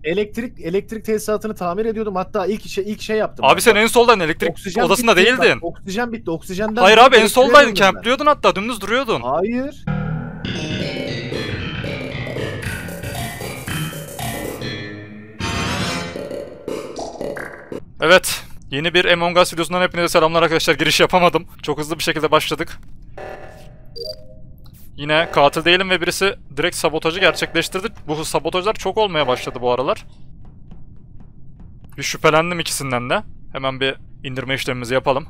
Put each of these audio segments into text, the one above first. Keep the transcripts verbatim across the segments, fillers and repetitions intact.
elektrik elektrik tesisatını tamir ediyordum. Hatta ilk şey ilk şey yaptım. Abi sen en soldan elektrik oksijen odasında bitti, değildin. Bak, oksijen bitti. Oksijenden. Hayır abi en soldaydın, campliyordun hatta dümdüz duruyordun. Hayır. Evet. Yeni bir Among Us videosundan hepinize selamlar arkadaşlar. Giriş yapamadım. Çok hızlı bir şekilde başladık. Yine katil değilim ve birisi direkt sabotajı gerçekleştirdi. Bu sabotajlar çok olmaya başladı bu aralar. Bir şüphelendim ikisinden de. Hemen bir indirme işlemimizi yapalım.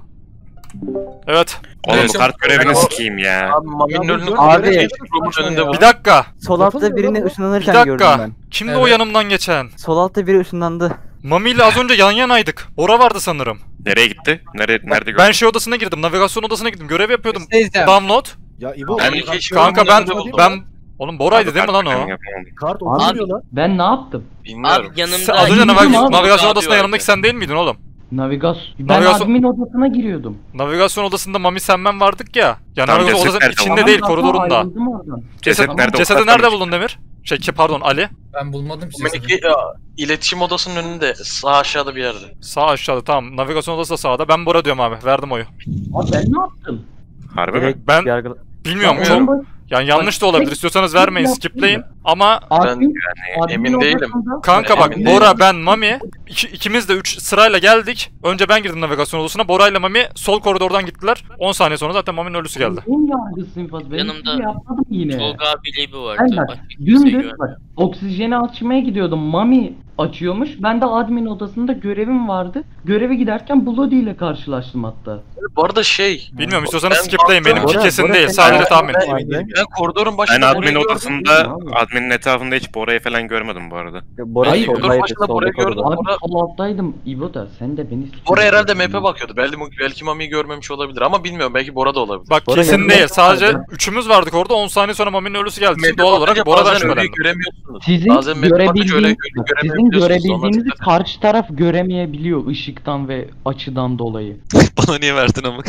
Evet. Oğlum bu kart görevini sikeyim ya. Abi Mami'nin önünde. Abi önünde Bir dakika. sol altta birini Bir ışınlanırken gördüm dakika. ben. Kimdi Evet. o yanımdan geçen? Sol altta biri ışınlandı. Mami ile az önce yan yanaydık. Bora vardı sanırım. Nereye gitti? Nereye, nerede gördün? Ben şey odasına girdim. Navigasyon odasına gittim. Görev yapıyordum. Teyzem. Download. Ya İbo. Ben- kart Kanka görevini ben yapmadın mı? ben Oğlum Bora'ydı değil mi lan o? Yapamadım. Kart oturuyor lan. Ben ne yaptım? Bilmiyorum. Abi yanımda... Sen az önce Bilmiyorum navigasyon, abi. navigasyon Abi odasında vardı. yanımdaki sen değil miydin oğlum? Navigasyon. Ben Navigasyon- admin odasına giriyordum. Navigasyon odasında Mami sen ben vardık ya. Ya Tamam, navigasyon ceset odasının nerede içinde Tamam, değil, Zaten koridorunda. ayrıldım oradan. Ceset Ceset, nerede? O cesedi karttan nerede üç- buldun Demir? Şey ki pardon Ali. Ben bulmadım ki Meneki cesedi. ya, iletişim odasının önünde. Sağ aşağıda bir yerde. Sağ aşağıda tamam. Navigasyon odası da sağda. Ben Bora diyorum abi. Verdim oyu. Abi ben ne yaptım? Harbi mi? Direkt Ben- yargıla... Bilmiyorum. Bilmiyorum. Çok, yani yanlış da olabilir. İstiyorsanız vermeyin, skipleyin. Ama Admin, admin emin değilim. odasında- kanka bak Emin değilim. Bora, ben, Mami iki, ikimiz de üç sırayla geldik. Önce ben girdim navigasyon odasına. Bora ile Mami sol koridordan gittiler. on saniye sonra zaten Mami'nin ölüsü geldi. En yargısıyım fazla. Ben Yanımda hiçbir şey yapmadım yine. Tolga abiyle bir vardı. Ben bak Başka kimse dümdüz görmedim. bak oksijeni açmaya gidiyordum. Mami açıyormuş. Ben de admin odasında görevim vardı. Göreve giderken Bloody ile karşılaştım hatta. Bu arada şey. Bilmiyorum, istiyorsanız Ben skipleyin. baktım. Benimki Bora- kesin Bora değil. sen- Sadece Ben- tahmin. Ben, ben koridorun başında Ben Bora'yı admin gördüm. odasında, Abi. adminin etrafında hiç Bora'yı falan görmedim bu arada. Bora Hayır, koridor soldaydı, başında solda Bora'yı gördüm. koridor. Abi Bora- sol alttaydım İbo da sen de beni Bora herhalde map'e bakıyordu. Belki belki Mami'yi görmemiş olabilir ama bilmiyorum. Belki Bora da olabilir. Bak Bora kesin yanımda değil. vardı. Sadece üçümüz vardık orada. on saniye sonra Mami'nin ölüsü geldi. Map'e Doğal olarak bakınca Bora'dan bazen öyle şüphelendim. göremiyorsunuz. Sizin Bazen map'e bakınca öyle görebildiğiniz, sizin göremeyebiliyorsunuz. görebildiğinizi Sonra- karşı taraf göremeyebiliyor ışıktan ve açıdan dolayı. Bana niye verdin ama?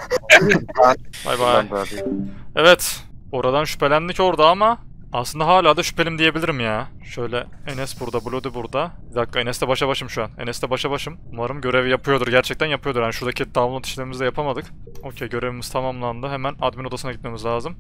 Bay bay. Evet. Oradan şüphelendik orada ama aslında hala da şüphelim diyebilirim ya. Şöyle Enes burada, Bloody burada. Bir dakika, Enes'le başa başım şu an. Enes'le başa başım. Umarım görevi yapıyordur. Gerçekten yapıyordur. Yani şuradaki download işlemimizi de yapamadık. Okey, görevimiz tamamlandı. Hemen admin odasına gitmemiz lazım.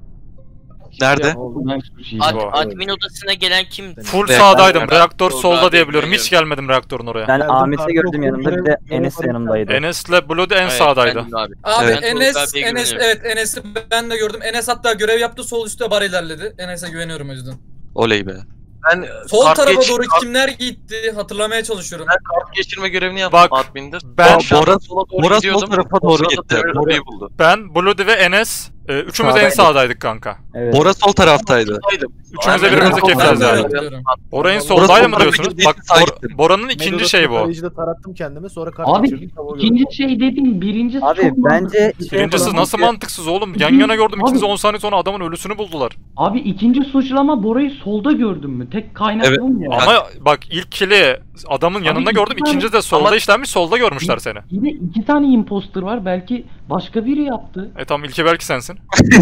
Nerede? Ben suçuyum. Ad, Bu. admin odasına gelen kimdi? Full Evet, sağdaydım. ben- Reaktör ben- solda ben- diye biliyorum. ben- Hiç gelmedim reaktörün oraya. Ben Ben Ahmet'i kartı gördüm okuyunca yanımda, bir de görev Enes de vardı. yanımdaydı. Enes'le Bloody en Evet, sağdaydı. bendim abi. Abi Evet. Enes, Tolga abiye Enes, güveniyorum. evet Enes'i ben de gördüm. Enes hatta görev yaptı, sol üstte bar ilerledi. Enes'e güveniyorum o yüzden. Oley be. Ben Sol kart tarafa geç- doğru kart- kimler gitti hatırlamaya çalışıyorum. kart geçirme görevini yaptım Bak, admin'de. ben- aşağıdan sola doğru Bora sol gidiyordum. tarafa doğru Sırada gitti. Demir Lobi'yi buldu. Ben, Bloody ve Enes e, üçümüz en Sağdaydık. sağdaydık kanka. Evet. Bora sol taraftaydı. Buradaydım. Üçümüz de Aynen. birbirimizi Ben- kefleriz ben- yani. Biliyorum. Bora en Burası soldaydı mı onların diyorsunuz? bir Bak sağa Bor- gittim. Bora'nın ikinci şeyi bu. Tarayıcıda tarattım kendimi, sonra kart Abi geçirdim. tavuğu gördüm. ikinci şey dediğin birincisi Abi çok bence mantıksız. şey Birincisi yapalım. nasıl mantıksız oğlum? Yan yana gördüm, Abi- ikiniz on saniye sonra adamın ölüsünü buldular. Abi ikinci suçlama Bora'yı solda gördün mü? Tek kaynak Evet. bu mu ya? Ama bak ilk kili adamın yanında iki gördüm, tane- ikinci de solda Ama- işlenmiş, solda görmüşler seni. Yine iki tane imposter var. Belki başka biri yaptı. E tamam, ilki belki sensin.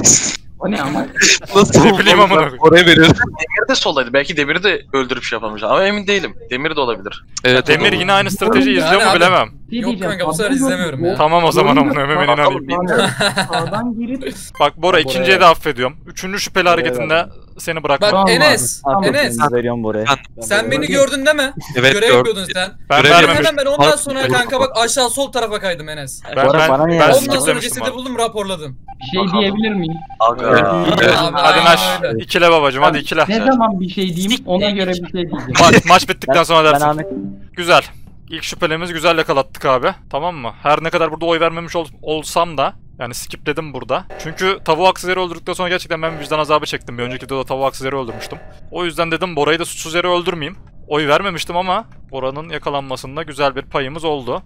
O ne ama? Nasıl? Ne bileyim amına koyayım. Oraya veriyorum. Demir de soldaydı. Belki Demir'i de öldürüp şey yapamayacağım ama emin değilim. Demir de olabilir. Evet, Demir yine aynı strateji Yani izliyor mu abi- bilemem. Şey Yok diyeceğim, kanka, bu sefer sağdan izlemiyorum gördüm. ya. Tamam o zaman Doğru. amına hemen Tamam, inanayım. Sağdan, sağdan girip Bak Bora, Bora ikinciye evet. de affediyorum. Üçüncü şüpheli hareketinde seni bırakmam. Bak Tamam Enes, abi, tamam. Enes Veriyorum Bora'ya. sen beni gördün değil mi? Evet, görev gördüm. yapıyordun sen. Ben Görev vermemiştim. Hemen ben ondan Abi, sonra doğru. kanka bak aşağı sol tarafa kaydım Enes. Ben, Bora, ben, bana niye ben verdin? Ondan sonra skiplemiştim cesedi abi. buldum, raporladım. bir şey diyebilir miyim? Aga. Evet. Abi, Hadi aynen Naş, öyle. ikile babacım, hadi ikile. Ne zaman bir şey diyeyim ona göre bir şey diyeceğim. Maç, maç bittikten sonra Ben dersin. Ahmet. Güzel. İlk şüphelimizi güzel yakalattık abi. Tamam mı? Her ne kadar burada oy vermemiş ol- olsam da yani skipledim burada. Çünkü tavuğu haksız yere öldürdükten sonra gerçekten ben vicdan azabı çektim. Bir önceki videoda tavuğu haksız yere öldürmüştüm. O yüzden dedim Bora'yı da suçsuz yere öldürmeyeyim. Oy vermemiştim ama Bora'nın yakalanmasında güzel bir payımız oldu.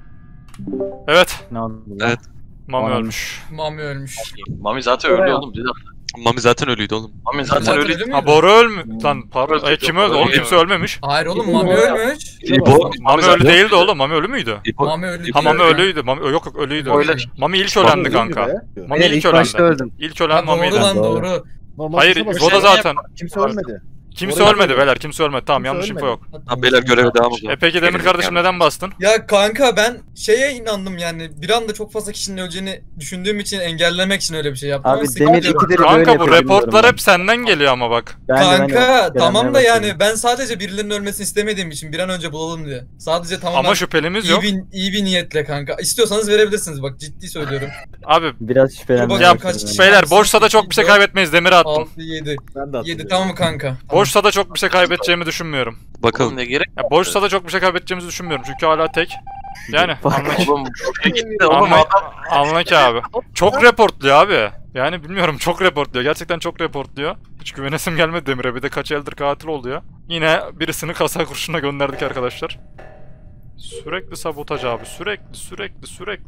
Evet. Ne oldu? Evet. Mami Anladım. ölmüş. Mami ölmüş. Mami zaten öldü oğlum. Bir dakika. Mami zaten ölüydü oğlum. Mami zaten Zaten öldü. öyle Ha miydi? Bora ölmü... Lan pardon. Öldü. Ay, kim öldü? Oğlum Öldü. kimse ölmemiş. Hayır oğlum Mami ölmüş. İbo. Mami ölü değildi oğlum. Mami ölü müydü? İbo. Mami ölü. Ha Mami ölüydü. Mami yok yok ölüydü. Öyle. Mami ilk ölendi kanka. Be. Mami ilk ilk başta ölendi. öldüm. İlk Ha, ölen doğru Mami'ydi. lan Doğru. doğru. Normal Hayır kimse İbo da başladı. zaten. Kimse ölmedi. Kimse Oraya ölmedi gidiyor. beyler, kimse ölmedi. Tamam, Kimse yanlış info ölmedi. yok. Tamam beyler göreve devam edelim. E peki Demir Benim kardeşim yani. neden bastın? Ya kanka ben şeye inandım yani. Bir anda çok fazla kişinin öleceğini düşündüğüm için engellemek için öyle bir şey yaptım. Abi ama Demir sıkıntı yok. ikidir böyle Kanka bu yapıyor, reportlar bilmiyorum hep senden geliyor ama bak. ben. Ben de- ben de Kanka bak, tamam da gelenlere yani bakıyorum. ben sadece birilerinin ölmesini istemediğim için bir an önce bulalım diye. Sadece tamamen Ama şüphelimiz iyi yok. bir, iyi bir niyetle kanka. İstiyorsanız verebilirsiniz bak ciddi söylüyorum. Abi Biraz Dur şüphelendim. bakalım kaç kişi. beyler boşsa da çok bir şey kaybetmeyiz, Demir'e attım. altı, yedi. Ben de yedi hatırlıyorum. tamam mı kanka? Boşsa da çok bir şey kaybedeceğimi düşünmüyorum. Bakalım. Oğlum ne gerek? Ya boşsa da çok bir şey kaybedeceğimizi düşünmüyorum çünkü hala tek. Yani Bak. anla ki, Oğlum şuraya gitti oğlum anla, adam. anla ki abi. Çok reportluyor abi. Yani bilmiyorum, çok reportluyor. Gerçekten çok reportluyor. Hiç güvenesim gelmedi Demir'e. Bir de kaç eldir katil oluyor. Yine birisini kasa kurşuna gönderdik arkadaşlar. Sürekli sabotaj abi. Sürekli sürekli sürekli.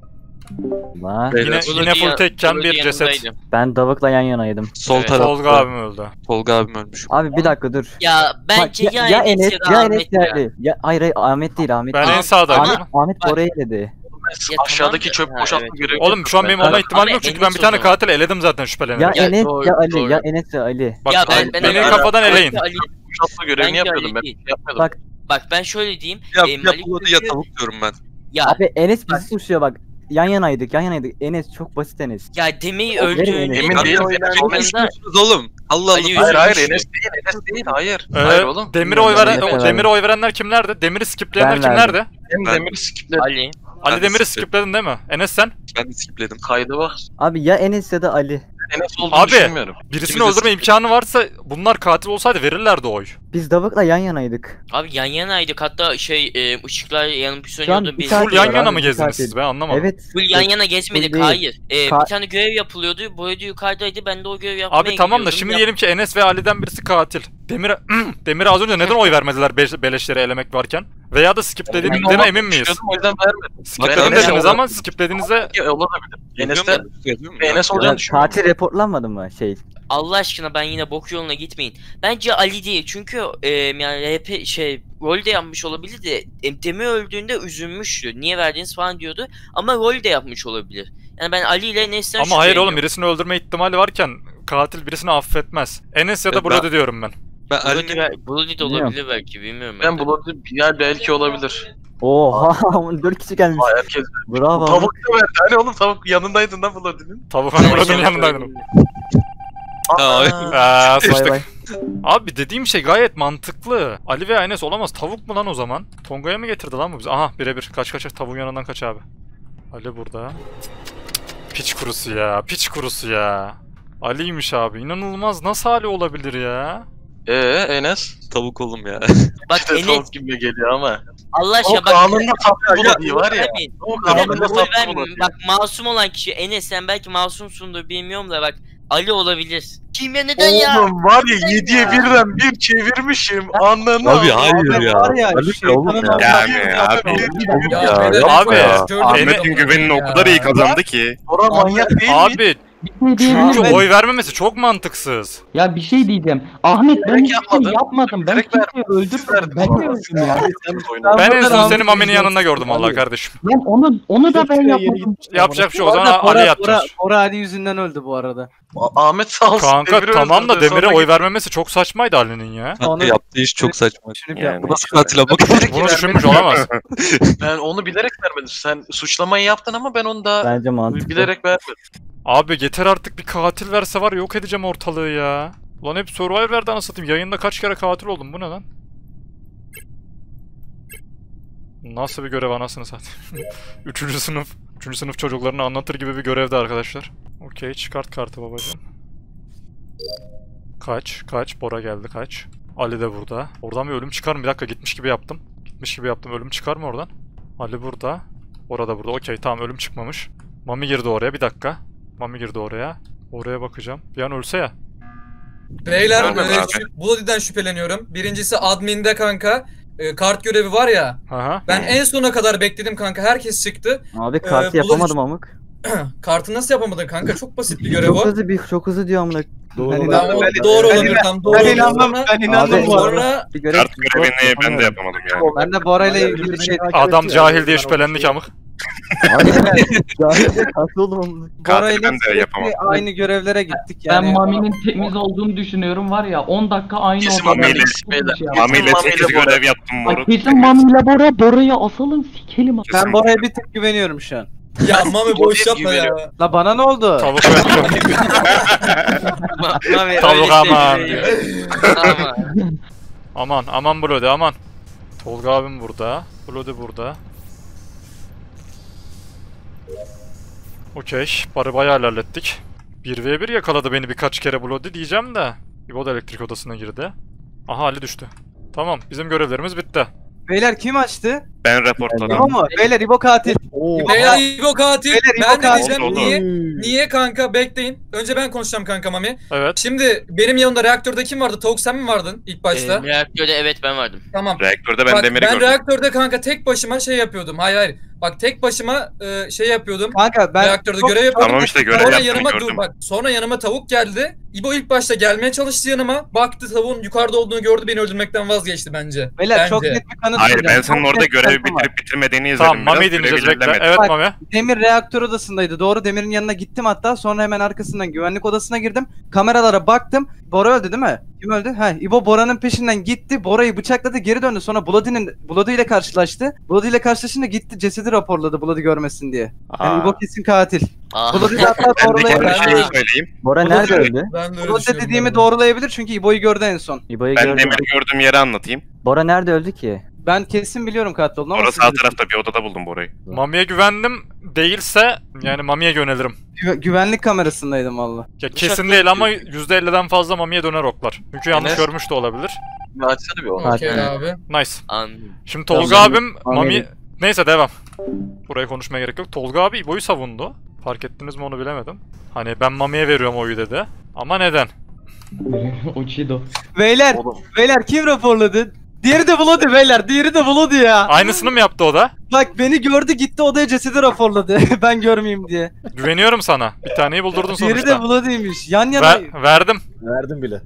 Lan, Yine, Blody yine full ya- tekken Blody bir ceset. yanındaydı. ben Davuk'la yan yanaydım. Sol Evet. tarafta. Tolga abim öldü. Tolga abim ölmüş. Abi bir dakika dur. Ya bence Bak, ya, ya Enes Enes ya da ya Enes Ahmet ya. geldi. Ya hayır hayır Ahmet değil Ahmet. Ben değil. en sağdaydım. Ahmet, ama. Ahmet Bak. oraya eledi. Ya Aşağıdaki tamam çöp da- boşaltma Ha, görevi. Oğlum şu an benim olma ihtimalim Abi yok çünkü ben Enes bir o tane zaman. katil eledim zaten şüphelenirim. Ya Ya Enes doğru, ya Ali doğru. ya Enes ya Ali. Bak Ya ben- ben- beni ben- kafadan ben- eleyin. Ali- Boşaltma görevini Bence yapıyordum ben. Ali değil. Yapmıyordum. Bak Bak ben şöyle diyeyim. Ya, e, ya Malik Bloody ya çünkü- tavuk diyorum ben. Ya, abi Enes bizi suçluyor bak. Yan yanaydık yan yanaydık. Enes çok basit Enes. ya Demir'i Verin öldürdüğünde Enes'i. Emin Emin değilim. Konuşmuyorsunuz oğlum. Allah Ali Allah. Hayır hayır Üzülmüş. Enes değil Enes değil hayır. Ee, Hayır oğlum. Demir'e oy veren Ben de- Demir'e oy verenler kimlerdi? Demir'i skipleyenler Ben kimlerdi? verdim. Hem Ben- Demir'i skipledi. Ali. Ali Ben de Demir'i skipledim. skipledin değil mi? Enes sen? Ben de skipledim. Kaydı var. Abi ya Enes ya da Ali. Enes olduğunu Abi. düşünmüyorum. Birisini İkimiz de öldürme skip- imkanı varsa bunlar katil olsaydı verirlerdi oy. Biz Davuk'la yan yanaydık. Abi yan yanaydık hatta şey e, ışıklar yanıp Şu an sönüyordu. bir Biz saat- Full yan var yana abi, mı bir gezdiniz katil. siz? Ben anlamadım. Evet. full yan yana gezmedik Full değil. hayır. E, Ka- bir tane görev yapılıyordu. Boyacı yukarıdaydı. Ben de o görevi yapmaya Abi tamam da gidiyordum. şimdi Yap- diyelim ki Enes ve Ali'den birisi katil. Demir'e Demir'e az önce neden oy vermediler be- beleşleri elemek varken? Veya da skiplediğimizden emin miyiz? Düşünüyordum, o yüzden vermedim. Skipledim Ben Enes'e dediniz oy ama skiplediğinizde Ya, olabilir. Enes'te Bilmiyorum Enes ya. olacağını Ya, düşünmüyorum. katil reportlanmadı mı şey? Allah aşkına ben yine bok yoluna gitmeyin. Bence Ali değil çünkü e, yani R P şey rol de yapmış olabilir de e, Demir öldüğünde üzülmüştü. Niye verdiniz falan diyordu ama rol de yapmış olabilir. Yani ben Ali ile Enes'ten ama hayır oğlum şüpheleniyorum. birisini öldürme ihtimali varken katil birisini affetmez. Enes ya da Evet, Bloody ben- diyorum ben. Ben Bloody, Ali'nin bel- Bloody de olabilir belki bilmiyorum. Ben buladım. Ya belki olabilir. Oha dört kişi gelmiş. Vay herkes. Bravo. Tavuk da verdi. Hani oğlum tavuk yanındaydın lan Blood'un. Tavuk hani Ben Bloody'nin şey- yanındaydım. Aa, Eee Bay sıçtık. bay. Abi dediğim şey gayet mantıklı. Ali ve Enes olamaz. Tavuk mu lan o zaman? Tonga'ya mı getirdi lan bu bizi? Aha birebir. Kaç kaç tavuğun yanından kaç abi. Ali burada. Piç kurusu ya. Piç kurusu ya. Ali'ymiş abi. İnanılmaz. Nasıl Ali olabilir ya? Eee Enes? tavuk oğlum ya. Bak İşte Enes tavuk gibi geliyor ama. Allah O aşkına bak. kanunda tatlı Blood'u var ya. Vermeyin. O Bir dakika, kanunda oy tatlı vermeyin. Blood'u. Bak masum olan kişi Enes sen belki masumsundur bilmiyorum da bak Ali olabilir. Kim ya neden ya? Oğlum var ya yediye birden bir çevirmişim. Anladın Abi hayır ya. Ali oğlum ya. Yani abi. Ya, Ya, beyler, abi, ya. Gördüm Ahmet'in ya. güvenini o kadar iyi kazandı ki. Bora manyak değil mi? Abi Bir şey diyebilir çünkü miyim? oy vermemesi çok mantıksız. Ya bir şey diyeceğim. Ahmet ben Bilerek hiçbir şey yapmadın. yapmadım. Ben Bilerek kimseyi öldürmedim. Ben de öldüm ya. Ben en son Ahmet'in senin Mami'nin yüzünden yanında gördüm vallahi Ali. kardeşim. Ben onu onu da ben Şuraya yeri yapmadım. gitmiş. Yapacak bir şey yok. Bu O zaman arada Ali Bora- yapacağız. Bora- Bora Ali yüzünden öldü bu arada. Ahmet sağ olsun. Kanka Demir'i tamam da öldürdü, Demir'e sonra oy vermemesi çok saçmaydı Ali'nin ya. Kanka yaptığı iş çok saçma. Düşünüp Yani. yaptı. Bu nasıl katil ama? Bilerek Bunu vermedim. düşünmüş olamaz. Ben onu bilerek vermedim. Sen suçlamayı yaptın ama ben onu da Bence mantıklı. bilerek vermedim. Abi yeter artık bir katil verse var ya yok edeceğim ortalığı ya. Ulan hep Survivor'da anasını satayım. Yayında kaç kere katil oldum bu ne lan? Nasıl bir görev anasını satayım. Üçüncü sınıf. Üçüncü sınıf çocuklarını anlatır gibi bir görevdi arkadaşlar. Okey çıkart kartı babacığım. Kaç kaç Bora geldi kaç. Ali de burada. Oradan bir ölüm çıkar mı? Bir dakika gitmiş gibi yaptım. Gitmiş gibi yaptım. Ölüm çıkar mı oradan? Ali burada. Orada burada. Okey tamam ölüm çıkmamış. Mami girdi oraya bir dakika. Mami girdi oraya. Oraya bakacağım. Bir an ölse ya. Beyler Görmedim e, abi. şu- Bloody'den şüpheleniyorum. Birincisi adminde kanka. e, kart görevi var ya. Aha. Ben en sona kadar bekledim kanka. Herkes çıktı. Abi kartı Ee, yapamadım amık. Kartı nasıl yapamadın kanka? Çok basit bir görev Çok o. hızlı bir çok hızlı diyor amına. Doğru. Ben Ben- Tamam, o ben- doğru ben- olabilir tam doğru Ben olabilir. inandım. Sonra- Ben inandım Abi, bu arada. Sonra Bir görev Kart görevini ben de yapamadım yani. Ben de Bora ile ilgili bir şey takip Adam ettim ya. cahil diye Ben şüphelendik onu- amık. Cahilce katil oldum. Katil ben de yapamam. Aynı görevlere gittik Ben yani. Mami'nin temiz olduğunu düşünüyorum var ya on dakika aynı Kesin odada. Mami'yle bir şey yaptım. Mami ile Mami ile sekiz Bora. görev yaptım Bak moruk. kesin Mami ile Bora, Bora'yı asalım sikelim. Kesin. Ben Bora'ya bir tık güveniyorum şu an. Ya Mami boş yapma ya. Güveniyor. La bana ne oldu? Tavuk verdim. Mami Tavuk öyle aman şey diyor. Ama Aman aman Bloody aman. Tolga abim burada. Bloody burada. Okey. Barı bayağı ilerlettik. bir ve bir yakaladı beni birkaç kere Bloody diyeceğim de. İbo da elektrik odasına girdi. Aha Ali düştü. Tamam bizim görevlerimiz bitti. Beyler kim açtı? Ben raporladım. İbo mu? Beyler İbo katil. Oo. Beyler İbo katil. Beyler, İbo Ben de katil. diyeceğim Oldu, niye? Niye kanka bekleyin. Önce ben konuşacağım kanka Mami. Evet. Şimdi benim yanımda reaktörde kim vardı? Tavuk sen mi vardın ilk başta? e, reaktörde evet ben vardım. Tamam. Reaktörde ben Bak, Demir'i ben gördüm. reaktörde kanka tek başıma şey yapıyordum. Hayır hayır. Bak tek başıma e, şey yapıyordum. Kanka ben Reaktörde çok- görev yapıyordum. Tamam işte görev Sonra yaptım yanıma dur gördüm. bak. Sonra yanıma tavuk geldi. İbo ilk başta gelmeye çalıştı yanıma. Baktı tavuğun yukarıda olduğunu gördü. Beni öldürmekten vazgeçti bence. Beyler bence. çok net bir kanıt Hayır vereceğim. ben senin Çok orada net bir görevi kanıtım var. bitirip bitirmediğini izledim. Tamam biraz, Mami'yi dinleyeceğiz görevi bekle. ilerlemedim. Evet Bak, Mami. Demir reaktör odasındaydı. Doğru Demir'in yanına gittim hatta. Sonra hemen arkasından güvenlik odasına girdim. Kameralara baktım. Bora öldü değil mi? Kim öldü? Ha, İbo Bora'nın peşinden gitti. Bora'yı bıçakladı, geri döndü. Sonra Bloody'nin Bloody ile karşılaştı. Bloody ile karşılaşınca gitti cesedi raporladı Bloody görmesin diye. Yani Aa. İbo kesin katil. Aa. Bloody de hatta Ben de kendi doğrulayabilir. şeyi söyleyeyim. Bora Bora nerede öldü? Ben de öyle Bloody düşünüyorum dediğimi yani. doğrulayabilir çünkü İbo'yu gördü en son. İbo'yu Ben gördüm. Demir'i gördüğüm yeri anlatayım. Bora nerede öldü ki? Ben kesin biliyorum katil olduğunu ama Orada siz sağ bilirsiniz. tarafta bir odada buldum Bora'yı. Mami'ye güvendim. Değilse yani Mami'ye yönelirim. Gü- güvenlik kamerasındaydım valla. Ya kesin değil ama yüzde elliden fazla Mami'ye döner oklar. Çünkü yanlış Enes? görmüş de olabilir. Bir açsana bir onu. Okey abi. Nice. Anladım. Şimdi Tolga Tamam, abim Mami- Mami... Neyse devam. Buraya konuşmaya gerek yok. Tolga abi İbo'yu savundu. Fark ettiniz mi onu bilemedim. Hani ben Mami'ye veriyorum oyu dedi. Ama neden? Uchido. Beyler, beyler kim raporladı? Diğeri de Bloody beyler, diğeri de Bloody ya. Aynısını mı yaptı o da? Bak beni gördü gitti odaya cesedi raporladı ben görmeyeyim diye. Güveniyorum sana. Bir taneyi buldurdun Diğeri de sonuçta. Bloody'ymiş. Yan yana. Ver, verdim. Verdim bile.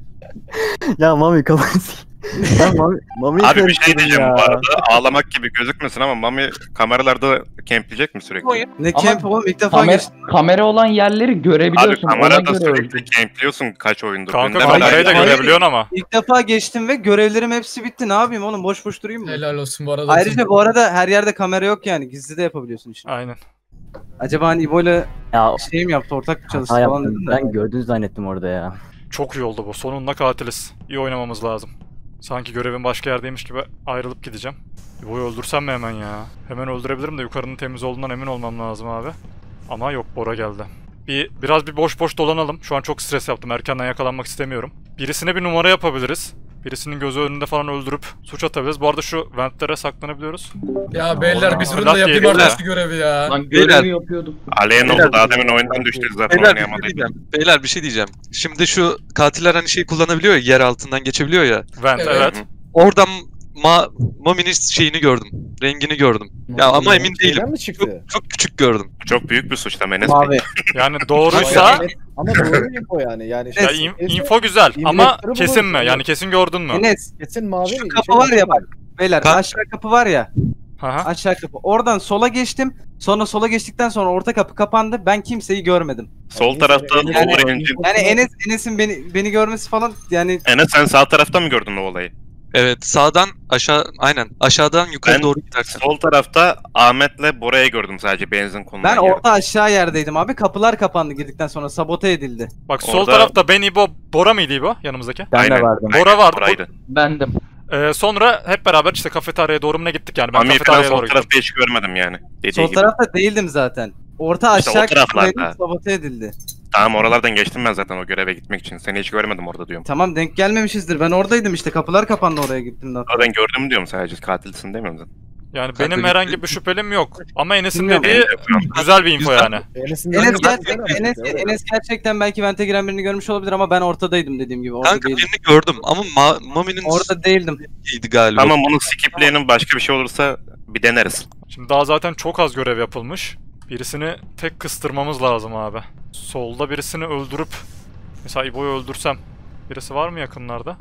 Ya Mami kapatsın. Ya Mami, Mami'yi Abi bir şey karıştırdın diyeceğim ya. bu arada. Ağlamak gibi gözükmesin ama Mami kameralarda kempleyecek mi sürekli? Ne Ama camp oğlum ilk defa Kamer geçtim. kamera olan yerleri Abi görebiliyorsun. Ona kamerada göre sürekli öldü. kempliyorsun kaç oyundur. Kanka Gündem hayır, kamerayı da haber- hayır. görebiliyorsun ama. İlk defa geçtim ve görevlerim hepsi bitti. Ne yapayım oğlum boş boş durayım mı? Helal olsun bu arada. Ayrıca bu arada her yerde kamera yok yani. Gizli de yapabiliyorsun işte. Aynen. Acaba hani İbo'yla Ya şey mi yaptı ortak mı çalıştı hata falan yaptım. dedim de. Ben gördüğünü zannettim orada ya. Çok iyi oldu bu. Sonunda katiliz. İyi oynamamız lazım. Sanki görevin başka yerdeymiş gibi ayrılıp gideceğim. İbo'yu öldürsem mi hemen ya? Hemen öldürebilirim de yukarının temiz olduğundan emin olmam lazım abi. Ama yok Bora geldi. Bir biraz bir boş boş dolanalım. Şu an çok stres yaptım. Erkenden yakalanmak istemiyorum. Birisine bir numara yapabiliriz. Birisinin gözü önünde falan öldürüp suç atabiliriz. Bu arada şu ventlere saklanabiliyoruz. Ya beyler bir Aa, durun da yapayım beyler. artık şu görevi ya. Lan Beyler. görevi yapıyordum. Aleyhine Beyler- oldu. Daha demin oyundan düştü zaten Beyler bir şey oynayamadı. diyeceğim. Beyler bir şey diyeceğim. Şimdi şu katiller hani şey kullanabiliyor ya, yer altından geçebiliyor ya. Vent Evet. evet. Oradan ma Mami'nin şeyini gördüm. Rengini gördüm. Ya ama emin değilim. Şeyden mi Çok, çıktı? çok küçük gördüm. Çok büyük bir suçlama Enes Bey. Abi Yani doğruysa Ama doğru info yani. Yani ya şey- in- info güzel ama İnvestörü kesin mi? bulursun. Yani kesin gördün mü? Enes Kesin mavi şu mi? kapı Şey- var ya bak. Beyler Ka- aşağı kapı var ya. Aha. Aşağı kapı. Oradan sola geçtim. Sonra sola geçtikten sonra orta kapı kapandı. Ben kimseyi görmedim. Sol tarafta Yani- Lower Engine. Yani Enes Enes'in beni beni görmesi falan yani Enes sen sağ tarafta mı gördün o olayı? Evet, sağdan aşağı, aynen aşağıdan yukarı Ben- doğru gidersin. Sol tarafta Ahmet'le Bora'yı gördüm sadece benzin konulan ben yerde. orta aşağı yerdeydim abi. Kapılar kapandı girdikten sonra sabote edildi. Bak sol Orada- tarafta ben İbo, Bora mıydı İbo yanımızdaki? Ben Aynen. de vardım. Bora vardı. Bora'ydı. Bendim. Ee, sonra hep beraber işte kafeteryaya doğru mu ne gittik yani? Ben Mami'yi falan kafeteryaya sol doğru gittim. tarafta hiç görmedim yani. Dediği Sol gibi. tarafta değildim zaten. Orta İşte o aşağı taraflarda. kapıdaydım, sabote edildi. Tamam oralardan geçtim ben zaten o göreve gitmek için. Seni hiç görmedim orada diyorum. Tamam denk gelmemişizdir. Ben oradaydım işte. Kapılar kapandı oraya gittim de. Ama ben gördüm diyorum sadece katilsin demiyorum zaten. Yani Kanka benim bir- herhangi bir şüphelim yok. Ama Enes'in Bilmiyorum. dediği Benim de yok. güzel bir info Güzel. yani. Enes'in Enes, yanında- gerçekten, Enes, Enes gerçekten belki vente giren birini görmüş olabilir ama ben ortadaydım dediğim gibi. Orada Kanka değildim. birini gördüm ama Ma Mami'nin Orada değildim. iyiydi galiba. Ama bunu skipleyenin başka bir şey olursa bir deneriz. Şimdi daha zaten çok az görev yapılmış. Birisini tek kıstırmamız lazım abi. Solda birisini öldürüp mesela İbo'yu öldürsem birisi var mı yakınlarda?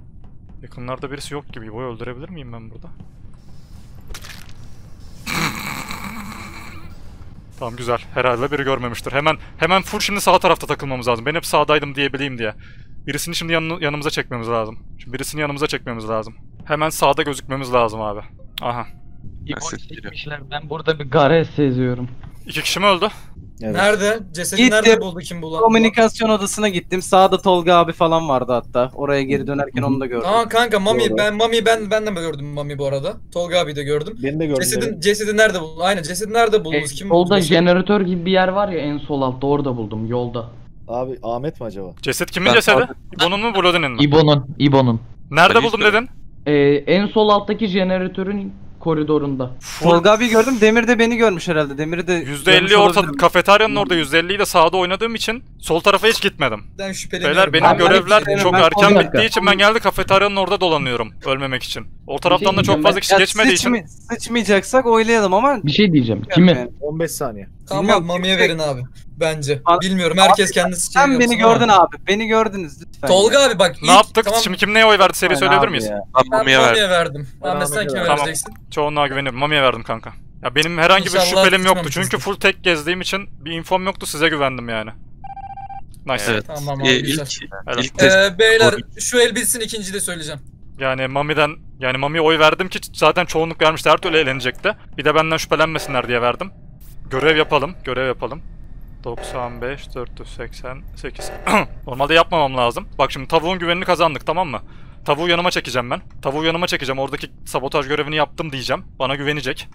Yakınlarda birisi yok gibi. İbo'yu öldürebilir miyim ben burada? Tamam güzel. Herhalde biri görmemiştir. Hemen hemen full şimdi sağ tarafta takılmamız lazım. Ben hep sağdaydım diyebileyim diye. Birisini şimdi yan, yanımıza çekmemiz lazım. Şimdi birisini yanımıza çekmemiz lazım. Hemen sağda gözükmemiz lazım abi. Aha. Nasıl İbo'yu geliyor? çekmişler. Ben burada bir garez seziyorum. İki kişi mi öldü? Evet. Nerede? Cesedi Gittim. nerede buldu, kim bulan? Komünikasyon odasına gittim. Sağda Tolga abi falan vardı hatta. Oraya geri dönerken onu da gördüm. Tamam kanka Mami Doğru. ben Mami ben ben de gördüm Mami bu arada. Tolga abi de gördüm. Beni de gördüm. Cesedin cesedi nerede buldun? Aynen cesedi nerede buldunuz? E, Kim buldu? solda cesedi? jeneratör gibi bir yer var ya en sol altta, orada buldum yolda. Abi Ahmet mi acaba? Ceset kimin Ben- cesedi? İbo'nun mu Blood'inin mi? İbo'nun, İbo'nun. Nerede Ben buldum hiç dedin? Ee, en sol alttaki jeneratörün koridorunda. Tolga abi gördüm. Demir de beni görmüş herhalde. Demir'i de yüzde görmüş elli orta olabilirim. kafeteryanın orada yüzde elliyi de sağda oynadığım için sol tarafa hiç gitmedim. Ben şüpheleniyorum. Beyler benim Abi, ben görevler hiç çok ben erken son bittiği dakika. için ben geldi kafeteryanın orada dolanıyorum ölmemek için. O taraftan da çok diyeceğim fazla ben. kişi Ya geçmediği için. sıçmay- Sıçmayacaksak oylayalım ama Bir şey diyeceğim. Kimi? yani. on beş saniye. Tamam Bilmiyorum. Mami'ye verin abi. Bence. Abi- Bilmiyorum herkes kendisi şey sen yapsın beni ama. gördün abi. Beni gördünüz lütfen. Tolga ya. abi bak. Ne ilk- yaptık? Tamam, Şimdi kim neye oy verdi seri Aynen söyleyebilir abi miyiz? ya. Ben ben Mami'ye Mami'ye verdim. verdim. Ben Ahmet sen Ahmet'e kime verdim. vereceksin? Çoğunluğa güveniyorum. Mami'ye verdim kanka. Ya benim herhangi bir İnşallah şüphelim yoktu. tutmamışızdır. Çünkü full tek gezdiğim için bir infom yoktu. Size güvendim yani. Nice. Evet. Tamam abi, Ee, güzel. ilk, Helal. ilk test. Ee, beyler Doğru. şu el bitsin, ikinciyi de söyleyeceğim. Yani Mami'den yani Mami'ye oy verdim ki zaten çoğunluk vermişti. Her türlü eğlenecekti. Bir de benden şüphelenmesinler diye verdim. Görev yapalım. Görev yapalım. doksan beş, dört yüz seksen sekiz. Normalde yapmamam lazım. Bak şimdi tavuğun güvenini kazandık, tamam mı? Tavuğu yanıma çekeceğim ben. Tavuğu yanıma çekeceğim. Oradaki sabotaj görevini yaptım diyeceğim. Bana güvenecek.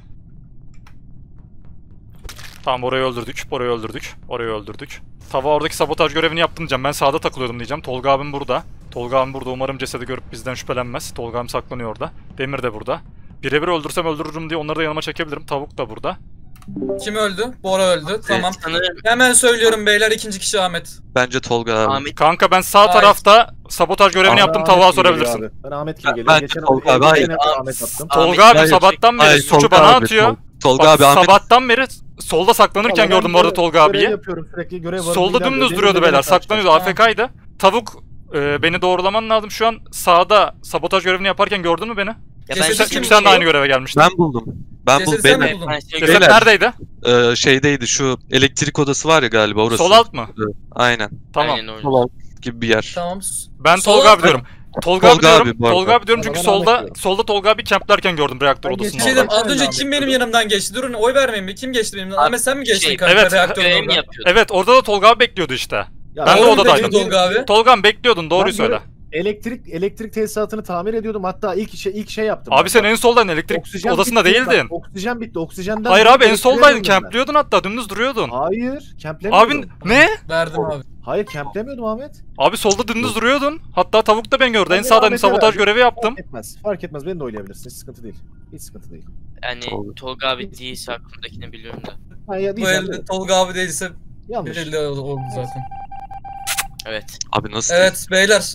Tamam, orayı öldürdük. Orayı öldürdük. Orayı öldürdük. Tavuğa oradaki sabotaj görevini yaptım diyeceğim. Ben sağda takılıyordum diyeceğim. Tolga abim burada. Tolga abim burada. Umarım cesedi görüp bizden şüphelenmez. Tolga abim saklanıyor orada. Demir de burada. Birebir öldürsem öldürürüm diye onları da yanıma çekebilirim. Tavuk da burada. Kim öldü? Bora öldü. Tamam. Sanırım Hemen söylüyorum beyler, ikinci kişi Ahmet. Bence Tolga abi. Ahmet Kanka ben sağ Hayır. tarafta sabotaj görevini Bana yaptım. Ahmet Tavuğa gibi geliyor sorabilirsin. abi. Ben Ahmet gibi Ben- geliyorum. ben Geçen Tolga abi, geçen hayır. hafta Ahmet attım. Tolga abi Hayır. sabahtan beri Hayır, suçu Tolga bana abi, atıyor. Tol- Tolga Bak, abi Ahmet. sabahtan beri solda saklanırken Vallahi ben gördüm bu arada görev- Tolga görev abiyi. yapıyorum sürekli, görev var, Solda ilerliyor. dümdüz Benim duruyordu de beyler. karşılaştım. Saklanıyordu. A F K'ydı. Tavuk e, beni doğrulaman lazım. Şu an sağda sabotaj görevini yaparken gördün mü beni? ya Cesedi Sen, kim çünkü sen de buldu? aynı göreve gelmiştin. Ben buldum. Ben Cesedi buldum. sen mi Benim buldun? Ben şey Ceset Beyler. neredeydi? e, şeydeydi, şu elektrik odası var ya galiba orası. Sol alt mı? Aynen. Tamam. Aynen öyle. Sol alt gibi bir yer. Tamam. Ben Sol Tolga alt- abi diyorum. Tolga, Tolga abi abi diyorum. bu arada. Tolga abi diyorum çünkü Ben solda Ahmet diyorum. solda Tolga abi camplerken gördüm reaktör Ben odasında. Bir şey geçen- diyeyim, az önce Ahmet kim diyorum. benim yanımdan geçti? Durun, oy vermeyin mi? Kim geçti benim yanımdan? Ahmet sen mi geçtin Şey, kanka evet, reaktörün Görev mi oradan? yapıyordu? Evet, orada da Tolga abi bekliyordu işte. Ya Ben de Doğru odadaydım. dedin Tolga abi. Tolga'm bekliyordun, doğruyu Ben söyle. görev- Elektrik elektrik tesisatını tamir ediyordum. Hatta ilk şey ilk şey yaptım. Abi ben. sen en soldan elektrik Oksijen odasında bitti, değildin. bak, oksijen bitti. Oksijenden Hayır abi, en elektriğe soldaydın, döndüm ben. campliyordun hatta, dümdüz duruyordun. Hayır, kemplemiyordum. Abin ne? Verdim abi. Hayır, kemplemiyordum Ahmet. Abi solda dümdüz duruyordun. Hatta tavuk da ben gördü. En Ben de sağdan Ahmet'e sabotaj verdim. görevi yaptım. Fark etmez. Fark etmez. Beni de oynayabilirsin. Hiç sıkıntı değil. Hiç sıkıntı değil. Yani Tolga. Tolga abi değilse aklımdakini biliyorum da. Ha, ya, Bu diyeceğim, elde Tolga abi değilse yanlış. belli oldu zaten. Evet. Abi nasıl? Evet beyler.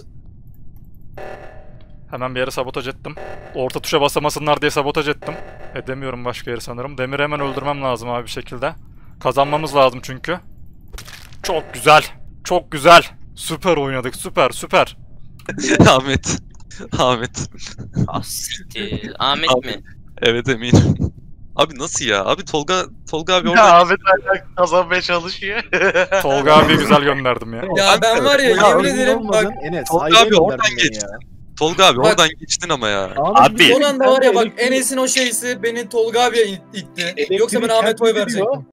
Hemen bir yere sabotaj ettim. Orta tuşa basamasınlar diye sabotaj ettim. Edemiyorum başka yeri sanırım. Demir'i hemen öldürmem lazım abi bir şekilde. Kazanmamız lazım çünkü. Çok güzel. Çok güzel. Süper oynadık. Süper süper. Ahmet. Ahmet. Ah siktir. Ahmet Abi. mi? Evet eminim. Abi nasıl ya? Abi Tolga Tolga abi Ya orada Ahmet hala kazanmaya çalışıyor. Tolga abiye güzel gönderdim ya. Ya ben var ya, Ya, yemin emin ederim olmadın, bak. Enes, Tolga hayra abi gönderdin oradan beni geçti. ya. Tolga abi Bak- oradan geçtin ama ya. Abi, Son anda var ya bak, elektrik- Enes'in o şeysi beni Tolga abiye it- itti. elektrik Yoksa ben Ahmet'e oy kempli verecektim. diyor.